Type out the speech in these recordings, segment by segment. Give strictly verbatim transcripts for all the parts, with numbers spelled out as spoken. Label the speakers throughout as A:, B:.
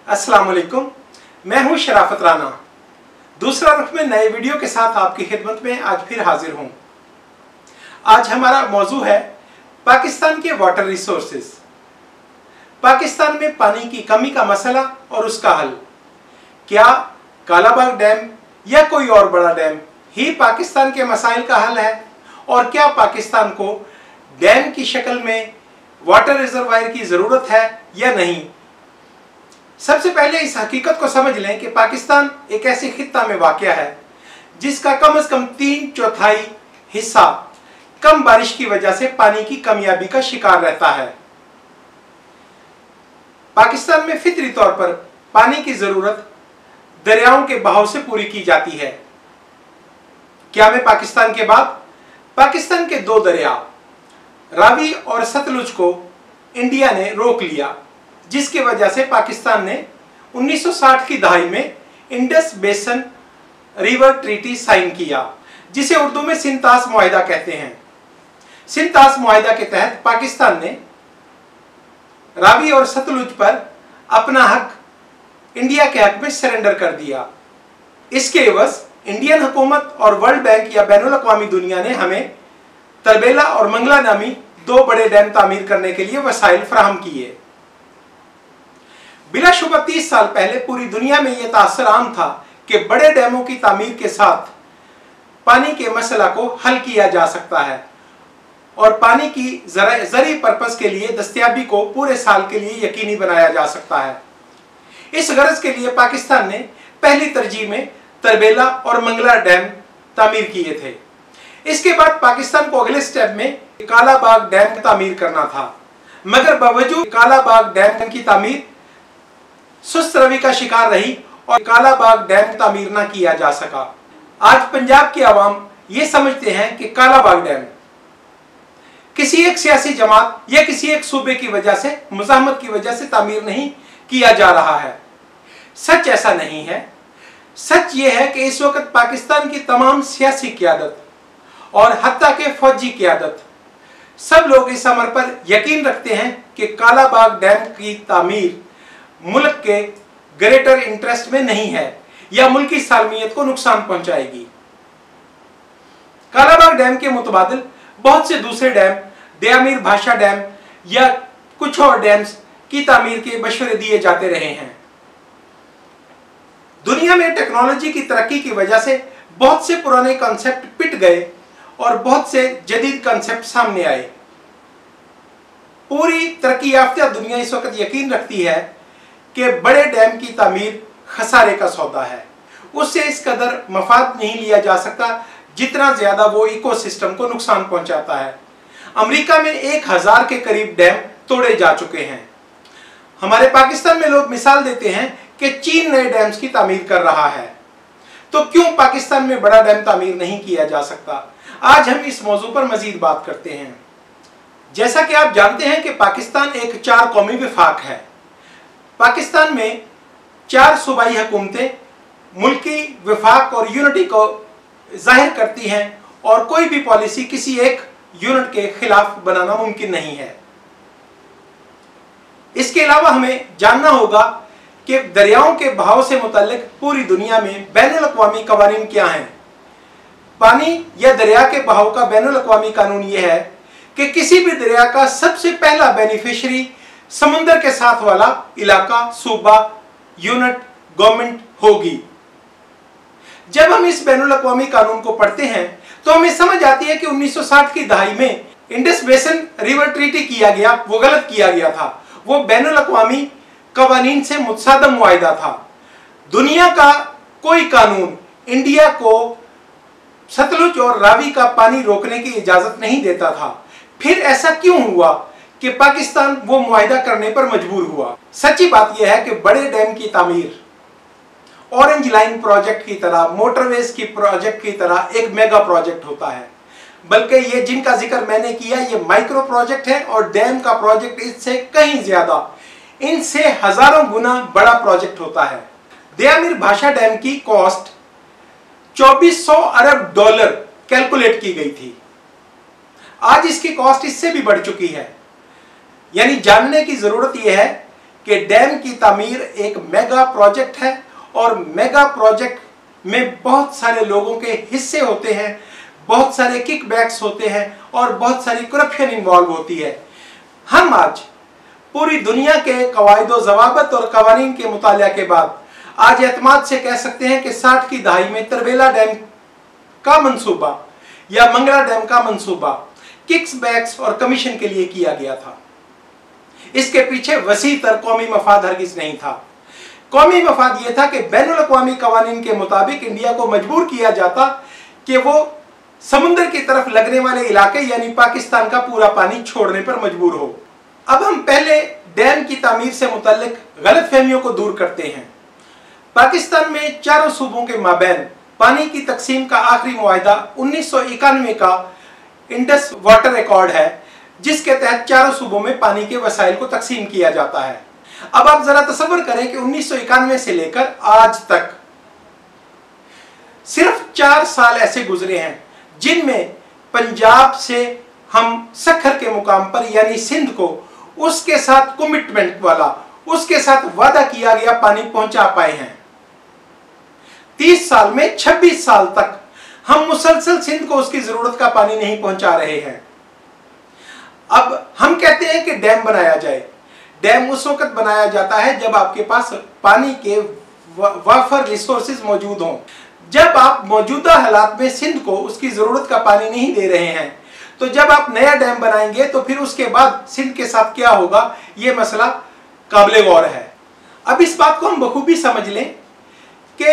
A: अस्सलाम वालेकुम, मैं हूं शराफत राना। दूसरा रुख में नए वीडियो के साथ आपकी खिदमत में आज फिर हाजिर हूं। आज हमारा मौजू है पाकिस्तान के वाटर रिसोर्सेज। पाकिस्तान में पानी की कमी का मसला और उसका हल। क्या कालाबाग डैम या कोई और बड़ा डैम ही पाकिस्तान के मसाइल का हल है, और क्या पाकिस्तान को डैम की शक्ल में वाटर रिजर्वायर की जरूरत है या नहीं। सबसे पहले इस हकीकत को समझ लें कि पाकिस्तान एक ऐसे खित्ता में वाक़या है जिसका कम से कम तीन चौथाई हिस्सा कम बारिश की वजह से पानी की कमियाबी का शिकार रहता है। पाकिस्तान में फितरी तौर पर पानी की जरूरत दरियाओं के बहाव से पूरी की जाती है। क्या में पाकिस्तान के बाद पाकिस्तान के दो दरिया रावी और सतलुज को इंडिया ने रोक लिया, जिसकी वजह से पाकिस्तान ने उन्नीस सौ साठ की दहाई में इंडस बेसन रिवर ट्रीटी साइन किया, जिसे उर्दू में सिंतास मुआहिदा कहते हैं। सिंतास मुआहिदा के तहत पाकिस्तान ने रावी और सतलुज पर अपना हक इंडिया के हक में सरेंडर कर दिया। इसके एवज इंडियन हुकूमत और वर्ल्ड बैंक या बैनुल अक़वामी दुनिया ने हमें तरबेला और मंगला नामी दो बड़े डैम तामीर करने के लिए वसाइल फराहम किए। बिलाशुबा तीस साल पहले पूरी दुनिया में यह तासर आम था कि बड़े डैमों की तामीर के साथ पानी के मसला को हल किया जा सकता है और पानी की ज़रूरी पर्पस के लिए दस्तयाबी को पूरे साल के लिए यकीनी बनाया जा सकता है। इस गरज के लिए पाकिस्तान ने पहली तरजीह में तरबेला और मंगला डैम तामीर किए थे। इसके बाद पाकिस्तान को अगले स्टेप में कालाबाग डैम तामीर करना था, मगर बावजूद कालाबाग डैम की तामीर सुस्त रवि का शिकार रही और कालाबाग डैम तामीर ना किया जा सका। आज पंजाब की आवाम ये समझते हैं कि कालाबाग डैम किसी एक सियासी जमात या किसी एक सूबे की वजह से, मुज़ाहमत की वजह से तामीर नहीं किया जा रहा है। सच ऐसा नहीं है। सच ये है कि इस वक्त पाकिस्तान की तमाम सियासी क़यादत और हत्ता के फौजी क़यादत सब लोग इस अमर पर यकीन रखते हैं कि कालाबाग डैम की तामीर मुल्क के ग्रेटर इंटरेस्ट में नहीं है या मुल्की सालमियत को नुकसान पहुंचाएगी। कालाबाग डैम के मुतबादिल बहुत से दूसरे डैम, दयामीर भाषा डैम या कुछ और डैम्स की तामीर के मशवरे दिए जाते रहे हैं। दुनिया में टेक्नोलॉजी की तरक्की की वजह से बहुत से पुराने कॉन्सेप्ट पिट गए और बहुत से जदीद कॉन्सेप्ट सामने आए। पूरी तरक्की याफ्ता दुनिया इस वक्त यकीन रखती है कि बड़े डैम की तामीर खसारे का सौदा है। उससे इस कदर मफाद नहीं लिया जा सकता जितना ज्यादा वो इकोसिस्टम को नुकसान पहुंचाता है। अमेरिका में एक हजार के करीब डैम तोड़े जा चुके हैं। हमारे पाकिस्तान में लोग मिसाल देते हैं कि चीन नए डैम्स की तामीर कर रहा है, तो क्यों पाकिस्तान में बड़ा डैम तामीर नहीं किया जा सकता। आज हम इस मौजू पर मजीद बात करते हैं। जैसा कि आप जानते हैं कि पाकिस्तान एक चार कौमी विफाक है। पाकिस्तान में चार सूबाई हुकूमतें मुल्की विफाक और यूनिटी को जाहिर करती हैं और कोई भी पॉलिसी किसी एक यूनिट के खिलाफ बनाना मुमकिन नहीं है। इसके अलावा हमें जानना होगा कि दरियाओं के बहाव से मुतल्लिक पूरी दुनिया में बैनुल अक़वामी कवानीन क्या हैं। पानी या दरिया के बहाव का बैनुल अक़वामी कानून यह है कि किसी भी दरिया का सबसे पहला बेनिफिशियरी समुंदर के साथ वाला इलाका, सूबा, यूनिट, गवर्नमेंट होगी। जब हम इस बैनुल अक़वामी कानून को पढ़ते हैं तो हमें समझ आती है कि उन्नीस सौ साठ की दहाई में इंडस बेसन रिवर ट्रीटी किया गया, वो गलत किया गया था। वो बैनुल अक़वामी कवानीन से मुतसादम मुआहिदा था। दुनिया का कोई कानून इंडिया को सतलुज और रावी का पानी रोकने की इजाजत नहीं देता था। फिर ऐसा क्यों हुआ कि पाकिस्तान वो मुआहिदा करने पर मजबूर हुआ। सच्ची बात यह है कि बड़े डैम की तामीर ऑरेंज लाइन प्रोजेक्ट की तरह, मोटरवेज की प्रोजेक्ट की तरह एक मेगा प्रोजेक्ट होता है, बल्कि ये जिनका जिक्र मैंने किया ये माइक्रो प्रोजेक्ट है और डैम का प्रोजेक्ट इससे कहीं ज्यादा, इनसे हजारों गुना बड़ा प्रोजेक्ट होता है। दयामीर भाषा डैम की कॉस्ट चौबीस सौ अरब डॉलर कैलकुलेट की गई थी। आज इसकी कॉस्ट इससे भी बढ़ चुकी है। यानी जानने की जरूरत यह है कि डैम की तामीर एक मेगा प्रोजेक्ट है और मेगा प्रोजेक्ट में बहुत सारे लोगों के हिस्से होते हैं, बहुत सारे किकबैक्स होते हैं और बहुत सारी करप्शन इन्वॉल्व होती है। हम आज पूरी दुनिया के कवायदो ज़वाबित और कवानीन के मुतालिया के बाद आज एतमाद से कह सकते हैं कि साठ की दहाई में तरबेला डैम का मंसूबा या मंगला डैम का मंसूबा किक्स बैक्स और कमीशन के लिए किया गया था। इसके पीछे वसी तर कौमी मफाद हरगिज नहीं था। कौमी मफाद यह था कि बैनुल अक़वामी कवानीन के मुताबिक इंडिया को मजबूर किया जाता कि वो समुद्र की तरफ लगने वाले इलाके यानी पाकिस्तान का पूरा पानी छोड़ने पर मजबूर हो। अब हम पहले डैम की तामीर से मुतल्लिक गलतफहमियों को दूर करते हैं। पाकिस्तान में चारों सूबों के माबैन पानी की तकसीम का आखिरी मुआहदा उन्नीस सौ इक्यानवे का इंडस वाटर रिकॉर्ड है, जिसके तहत चारों सूबों में पानी के वसाइल को तकसीम किया जाता है। अब आप जरा तसव्वुर करें कि उन्नीस सौ इक्यानवे से लेकर आज तक सिर्फ चार साल ऐसे गुजरे हैं जिनमें पंजाब से हम सखर के मुकाम पर यानी सिंध को उसके साथ कमिटमेंट वाला, उसके साथ वादा किया गया पानी पहुंचा पाए हैं। तीस साल में छब्बीस साल तक हम मुसलसल सिंध को उसकी जरूरत का पानी नहीं पहुंचा रहे हैं। अब हम कहते हैं कि डैम बनाया जाए। डैम उस वक्त बनाया जाता है जब आपके पास पानी के वाफर रिसोर्सेज मौजूद हों। जब आप मौजूदा हालात में सिंध को उसकी जरूरत का पानी नहीं दे रहे हैं, तो जब आप नया डैम बनाएंगे तो फिर उसके बाद सिंध के साथ क्या होगा, यह मसला काबिल गौर है। अब इस बात को हम बखूबी समझ लें कि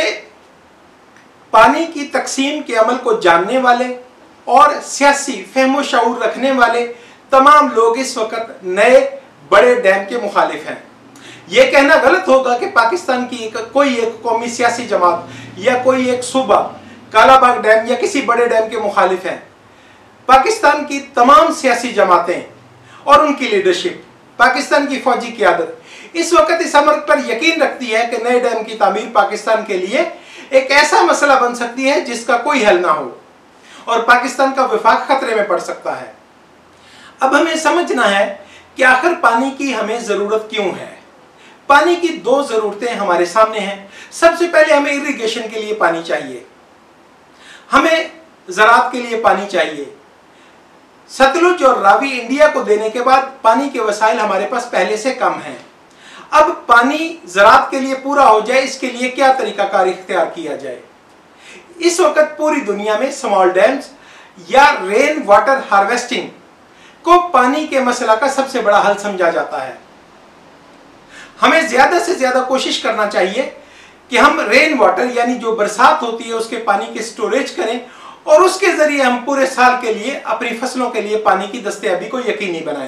A: पानी की तकसीम के अमल को जानने वाले और सियासी फहमो शऊर रखने वाले तमाम लोग इस वक्त नए बड़े डैम के मुखालिफ हैं। यह कहना गलत होगा कि पाकिस्तान की एक, कोई एक कौमी सियासी जमात या कोई एक सूबा कालाबाग डैम या किसी बड़े डैम के मुखालिफ हैं। पाकिस्तान की तमाम सियासी जमातें और उनकी लीडरशिप, पाकिस्तान की फौजी क़यादत इस वक्त इस अमर पर यकीन रखती है कि नए डैम की तामीर पाकिस्तान के लिए एक ऐसा मसला बन सकती है जिसका कोई हल ना हो और पाकिस्तान का वफाक खतरे में पड़ सकता है। अब हमें समझना है कि आखिर पानी की हमें ज़रूरत क्यों है। पानी की दो ज़रूरतें हमारे सामने हैं। सबसे पहले हमें इरिगेशन के लिए पानी चाहिए, हमें ज़राअत के लिए पानी चाहिए। सतलुज और रावी इंडिया को देने के बाद पानी के वसाइल हमारे पास पहले से कम हैं। अब पानी ज़राअत के लिए पूरा हो जाए, इसके लिए क्या तरीकाकार इख्तियार किया जाए। इस वक्त पूरी दुनिया में स्मॉल डैम्स या रेन वाटर हार्वेस्टिंग को पानी के मसला का सबसे बड़ा हल समझा जाता है। हमें ज्यादा से ज्यादा कोशिश करना चाहिए कि हम रेन वाटर यानी जो बरसात होती है उसके पानी के स्टोरेज करें और उसके जरिए हम पूरे साल के लिए अपनी फसलों के लिए पानी की दस्तयाबी को यकीनी बनाएं।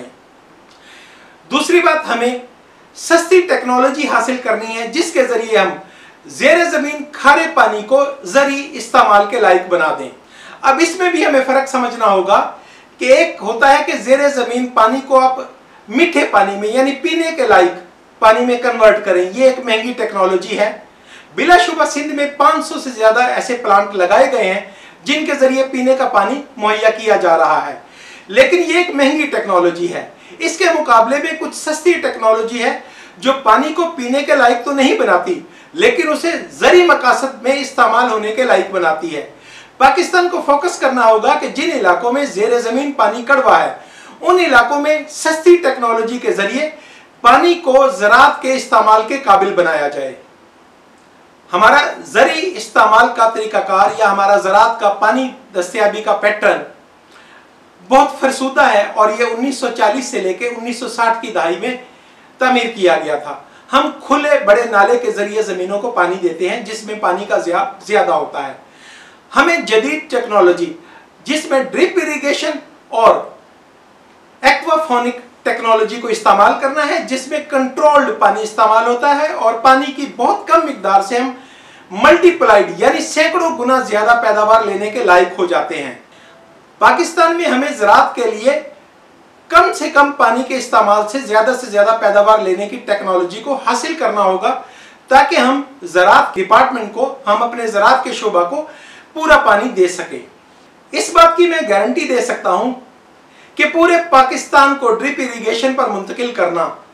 A: दूसरी बात, हमें सस्ती टेक्नोलॉजी हासिल करनी है जिसके जरिए हम जेर जमीन खारे पानी को जरी इस्तेमाल के लायक बना दें। अब इसमें भी हमें फर्क समझना होगा कि एक होता है कि जेर जमीन पानी को आप मीठे पानी में यानी पीने के लायक पानी में कन्वर्ट करें, ये एक महंगी टेक्नोलॉजी है। बिलाशुबा सिंध में पाँच सौ से ज्यादा ऐसे प्लांट लगाए गए हैं जिनके जरिए पीने का पानी मुहैया किया जा रहा है, लेकिन ये एक महंगी टेक्नोलॉजी है। इसके मुकाबले में कुछ सस्ती टेक्नोलॉजी है जो पानी को पीने के लायक तो नहीं बनाती लेकिन उसे जरी मकासद में इस्तेमाल होने के लायक बनाती है। पाकिस्तान को फोकस करना होगा कि जिन इलाकों में जेर जमीन पानी कड़वा है उन इलाकों में सस्ती टेक्नोलॉजी के जरिए पानी को ज़राअत के इस्तेमाल के काबिल बनाया जाए। हमारा जरी इस्तेमाल का तरीकाकार या हमारा ज़राअत का पानी दस्तयाबी का पैटर्न बहुत फरसूदा है और यह उन्नीस सौ चालीस से लेकर उन्नीस सौ साठ की दहाई में तामीर किया गया था। हम खुले बड़े नाले के जरिए ज़मीनों को पानी देते हैं जिसमें पानी का ज़्यादा होता है। हमें जदीद टेक्नोलॉजी जिसमें ड्रिप इरिगेशन और एक्वाफोनिक टेक्नोलॉजी को इस्तेमाल करना है जिसमें कंट्रोल्ड पानी इस्तेमाल होता है और पानी की बहुत कम मिकदार से हम मल्टीप्लाइड यानी सैकड़ों गुना ज्यादा पैदावार लेने के लायक हो जाते हैं। पाकिस्तान में हमें ज़राअत के लिए कम से कम पानी के इस्तेमाल से ज्यादा से ज्यादा पैदावार लेने की टेक्नोलॉजी को हासिल करना होगा ताकि हम ज़राअत डिपार्टमेंट को, हम अपने ज़राअत के शोबा को पूरा पानी दे सके। इस बात की मैं गारंटी दे सकता हूं कि पूरे पाकिस्तान को ड्रिप इरिगेशन पर मुंतकिल करना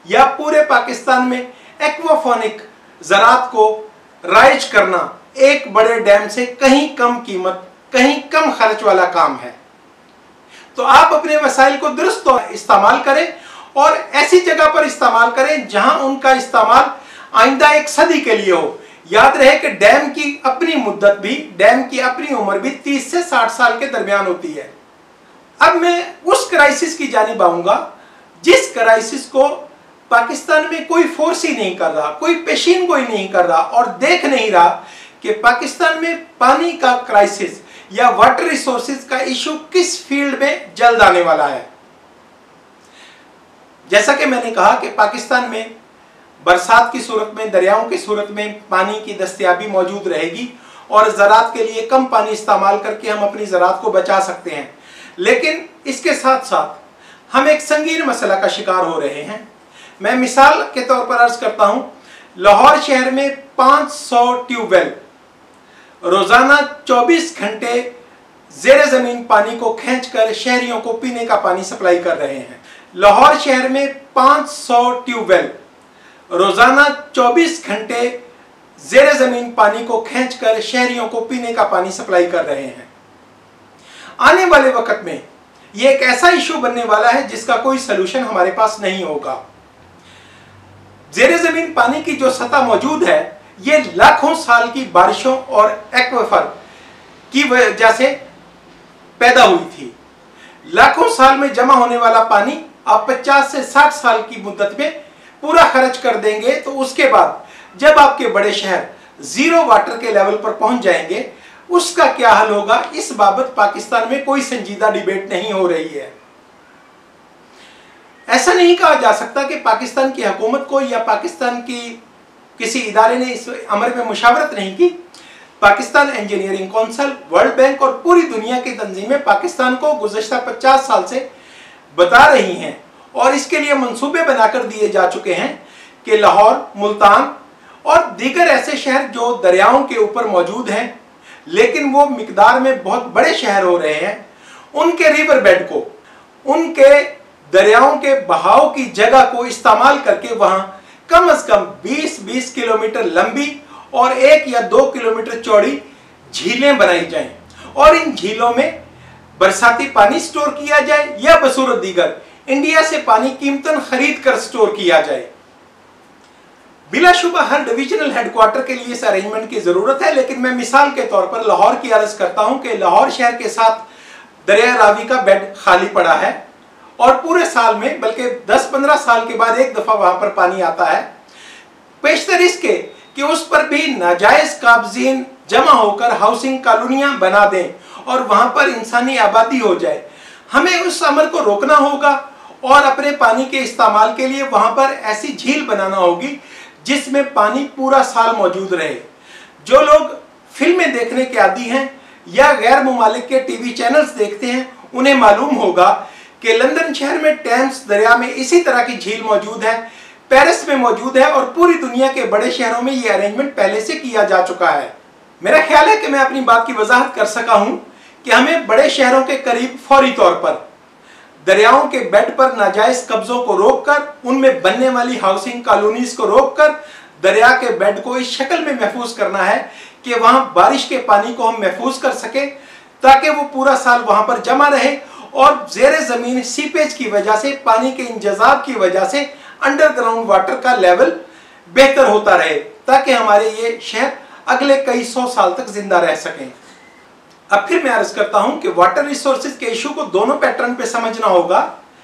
A: या पूरे पाकिस्तान में एक्वाफोनिक ज़राअत को राइज करना एक बड़े डैम से कहीं कम कीमत, कहीं कम खर्च वाला काम है। तो आप अपने वसाइल को दुरुस्त इस्तेमाल करें और ऐसी जगह पर इस्तेमाल करें जहां उनका इस्तेमाल आइंदा एक सदी के लिए हो। याद रहे कि डैम की अपनी मुद्दत भी, डैम की अपनी उम्र भी तीस से साठ साल के दरमियान होती है। अब मैं उस क्राइसिस की जानिब आऊंगा जिस क्राइसिस को पाकिस्तान में कोई फोर्स ही नहीं कर रहा, कोई पेशीन गोई नहीं कर रहा और देख नहीं रहा कि पाकिस्तान में पानी का क्राइसिस या वाटर रिसोर्सेज का इशू किस फील्ड में जल्द आने वाला है। जैसा कि मैंने कहा कि पाकिस्तान में बरसात की सूरत में, दरियाओं की सूरत में पानी की दस्तयाबी मौजूद रहेगी और ज़राअत के लिए कम पानी इस्तेमाल करके हम अपनी ज़राअत को बचा सकते हैं। लेकिन इसके साथ साथ हम एक संगीन मसला का शिकार हो रहे हैं। मैं मिसाल के तौर पर अर्ज करता हूं, लाहौर शहर में पाँच सौ ट्यूबवेल रोजाना चौबीस घंटे जेर जमीन पानी को खींचकर शहरियों को पीने का पानी सप्लाई कर रहे हैं। लाहौर शहर में पाँच सौ ट्यूबवेल रोजाना चौबीस घंटे जेर जमीन पानी को खींचकर शहरियों को पीने का पानी सप्लाई कर रहे हैं। आने वाले वक्त में यह एक ऐसा इशू बनने वाला है जिसका कोई सलूशन हमारे पास नहीं होगा। जेर जमीन पानी की जो सतह मौजूद है ये लाखों साल की बारिशों और एक्वाफर की वजह से पैदा हुई थी। लाखों साल में जमा होने वाला पानी आप पचास से साठ साल की मुद्दत में पूरा खर्च कर देंगे तो उसके बाद जब आपके बड़े शहर जीरो वाटर के लेवल पर पहुंच जाएंगे उसका क्या हल होगा, इस बाबत पाकिस्तान में कोई संजीदा डिबेट नहीं हो रही है। ऐसा नहीं कहा जा सकता कि पाकिस्तान की हुकूमत को या पाकिस्तान की किसी इदारे ने इस अमर में मुशावरत नहीं की। Pakistan engineering council, world bank और पूरी दुनिया की तंजीमें पाकिस्तान को गुज़श्ता पचास साल से बता रही हैं और इसके लिए मंसूबे बनाकर दिए जा चुके हैं कि लाहौर, मुल्तान और दीगर ऐसे शहर जो दरियाओं के ऊपर मौजूद हैं लेकिन वो मिकदार में बहुत बड़े शहर हो रहे हैं, उनके रिवर बेड को, उनके दरियाओं के बहाव की जगह को इस्तेमाल करके वहां कम अज कम बीस बीस किलोमीटर लंबी और एक या दो किलोमीटर चौड़ी झीलें बनाई जाएं और इन झीलों में बरसाती पानी स्टोर किया जाए या बसूरत दीगर इंडिया से पानी कीमतन खरीद कर स्टोर किया जाए। बिलाशुबा हर डिविजनल हेडक्वार्टर के लिए इस अरेंजमेंट की जरूरत है, लेकिन मैं मिसाल के तौर पर लाहौर की अर्ज करता हूं कि लाहौर शहर के साथ दरिया रावी का बेड खाली पड़ा है और पूरे साल में बल्कि दस पंद्रह साल के बाद एक दफा वहां पर पानी आता है। पेशतर इसके कि उस पर भी नाजायज काबजीन जमा होकर हाउसिंग कॉलोनियां बना दें और वहां पर इंसानी आबादी हो जाए। हमें उस अमल को रोकना होगा और अपने पानी के इस्तेमाल के लिए वहां पर ऐसी झील बनाना होगी जिसमें पानी पूरा साल मौजूद रहे। जो लोग फिल्में देखने के आदी हैं या गैर मुमालिक के टीवी चैनल्स देखते हैं उन्हें मालूम होगा कि लंदन शहर में टेम्स दरिया में इसी तरह की झील मौजूद है, पेरिस में मौजूद है और पूरी दुनिया के बड़े शहरों में यह अरेंजमेंट पहले से किया जा चुका है। मेरा ख्याल है कि मैं अपनी बात की वजाहत कर सका हूं कि हमें बड़े शहरों के करीब फौरी तौर पर दरियाओं के बेड पर नाजायज कब्जों को रोककर उनमें बनने वाली हाउसिंग कॉलोनीज को रोककर दरिया के बेड को इस शक्ल में महफूज करना है कि वहां बारिश के पानी को हम महफूज कर सके ताकि वो पूरा साल वहां पर जमा रहे और जेर जमीन सीपेज की वजह से, पानी के इंतजाम की वजह से अंडरग्राउंड वाटर का लेवल बेहतर होता रहे ताकि हमारे ये शहर अगले कई सौ साल तक जिंदा रह सकें। अब फिर मैं अर्ज करता हूं कि वाटर रिसोर्सेज के इशू को दोनों पैटर्न पे समझना होगा।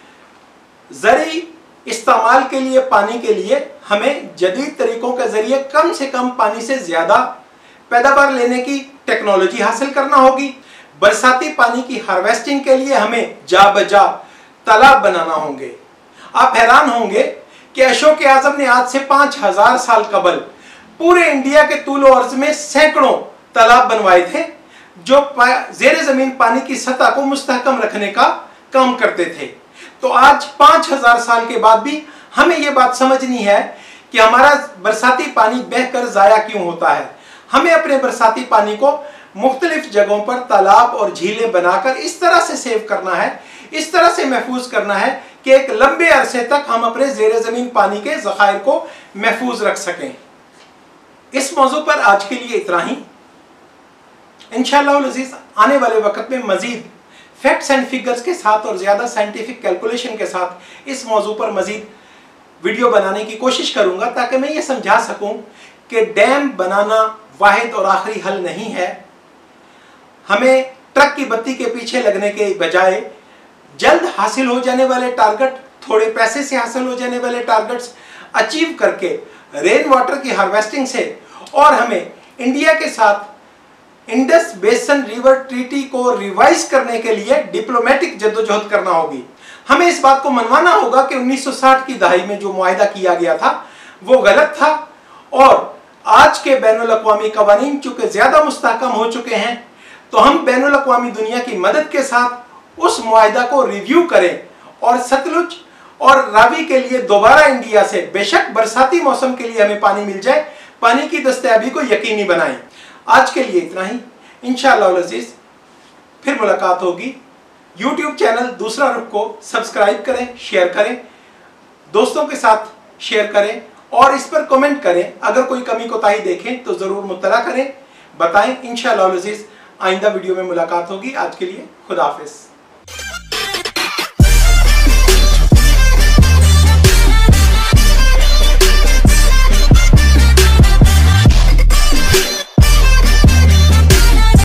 A: जरी इस्तेमाल के लिए पानी के लिए हमें जदीद तरीकों के जरिए कम से कम पानी से ज्यादा पैदावार लेने की टेक्नोलॉजी हासिल करना होगी। बरसाती पानी की हार्वेस्टिंग के लिए हमें जा बजा तालाब बनाना होंगे। आप हैरान होंगे कि अशोक आजम ने आज से पांच हजार साल कबल पूरे इंडिया के तूल अर्ज में सैकड़ों तालाब बनवाए थे जो जेर जमीन पानी की सतह को मुस्तहकम रखने का काम करते थे। तो आज पांच हजार साल के बाद भी हमें यह बात समझनी है कि हमारा बरसाती पानी बहकर जाया क्यों होता है। हमें अपने बरसाती पानी को मुख्तलिफ जगहों पर तालाब और झीलें बनाकर इस तरह से सेव करना है, इस तरह से महफूज करना है कि एक लंबे अरसे तक हम अपने ज़ेरे ज़मीन पानी के ज़खायर को महफूज रख सकें। इस मौजू पर आज के लिए इतना ही। इंशाअल्लाह अज़ीज़ आने वाले वक्त में मज़ीद फैक्ट्स एंड फिगर्स के साथ और ज़्यादा साइंटिफिक कैलकुलेशन के साथ इस मौजू पर मज़ीद वीडियो बनाने की कोशिश करूँगा, ताकि मैं ये समझा सकूँ कि डैम बनाना वाहिद और आखिरी हल नहीं है। हमें ट्रक की बत्ती के पीछे लगने के बजाय जल्द हासिल हो जाने वाले टारगेट, थोड़े पैसे से हासिल हो जाने वाले टारगेट्स अचीव करके रेन वाटर की हार्वेस्टिंग से, और हमें इंडिया के साथ इंडस बेसन रिवर ट्रीटी को रिवाइज करने के लिए डिप्लोमेटिक जद्दोजहद करना होगी। हमें इस बात को मनवाना होगा कि उन्नीस सौ साठ की दहाई में जो मुआहिदा किया गया था वो गलत था, और आज के बैनुल अक़वामी क़वानीन चूँकि ज़्यादा मुस्तहकम हो चुके हैं, तो हम बैनुल अक़वामी दुनिया की मदद के साथ उस मुआहिदा को रिव्यू करें और सतलुज और रावी के लिए दोबारा इंडिया से, बेशक बरसाती मौसम के लिए हमें पानी मिल जाए, पानी की दस्तयाबी को यकीनी बनाएं। आज के लिए इतना ही। इंशाअल्लाह अज़ीज़ फिर मुलाकात होगी। यूट्यूब चैनल दूसरा रुख को सब्सक्राइब करें, शेयर करें, दोस्तों के साथ शेयर करें और इस पर कमेंट करें। अगर कोई कमी कोताही देखें तो ज़रूर मुत्तला करें, बताएं। इंशाअल्लाह अज़ीज़ आइंदा वीडियो में मुलाकात होगी। आज के लिए खुदा हाफ़िज़।